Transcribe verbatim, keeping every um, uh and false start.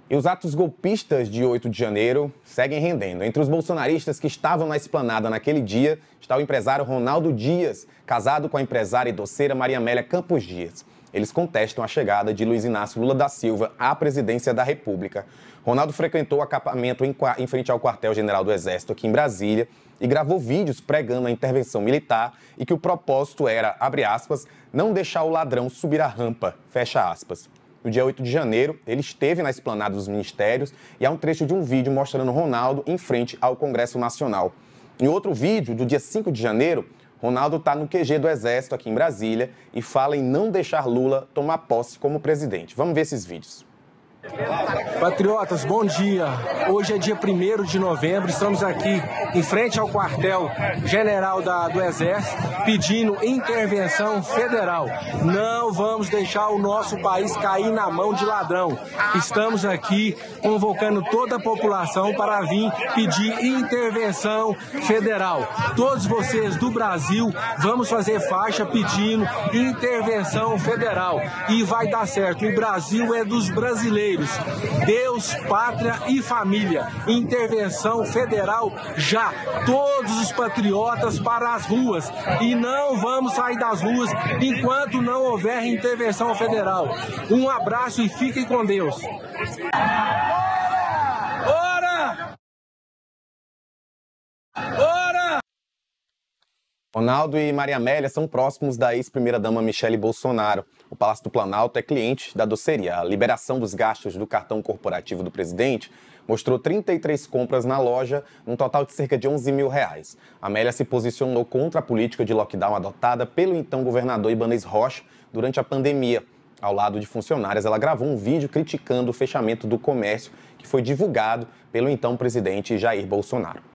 E os atos golpistas de oito de janeiro seguem rendendo. Entre os bolsonaristas que estavam na esplanada naquele dia está o empresário Ronaldo Dias, casado com a empresária e doceira Maria Amélia Campos Dias. Eles contestam a chegada de Luiz Inácio Lula da Silva à presidência da República. Ronaldo frequentou o acampamento em, em frente ao quartel-general do Exército aqui em Brasília e gravou vídeos pregando a intervenção militar e que o propósito era, abre aspas, não deixar o ladrão subir a rampa, fecha aspas. No dia oito de janeiro, ele esteve na esplanada dos ministérios e há um trecho de um vídeo mostrando Ronaldo em frente ao Congresso Nacional. Em outro vídeo, do dia cinco de janeiro, Ronaldo está no Q G do Exército aqui em Brasília e fala em não deixar Lula tomar posse como presidente. Vamos ver esses vídeos. Patriotas, bom dia. Hoje é dia primeiro de novembro, estamos aqui em frente ao quartel-general do Exército pedindo intervenção federal. Não vamos deixar o nosso país cair na mão de ladrão. Estamos aqui convocando toda a população para vir pedir intervenção federal. Todos vocês do Brasil, vamos fazer faixa pedindo intervenção federal. E vai dar certo, o Brasil é dos brasileiros. Deus, pátria e família. Intervenção federal já. Todos os patriotas para as ruas. E não vamos sair das ruas enquanto não houver intervenção federal. Um abraço e fiquem com Deus. Ora! Ora! Ronaldo e Maria Amélia são próximos da ex-primeira-dama Michele Bolsonaro. O Palácio do Planalto é cliente da doceria. A liberação dos gastos do cartão corporativo do presidente mostrou trinta e três compras na loja, num total de cerca de onze mil reais. Amélia se posicionou contra a política de lockdown adotada pelo então governador Ibanez Rocha durante a pandemia. Ao lado de funcionárias, ela gravou um vídeo criticando o fechamento do comércio que foi divulgado pelo então presidente Jair Bolsonaro.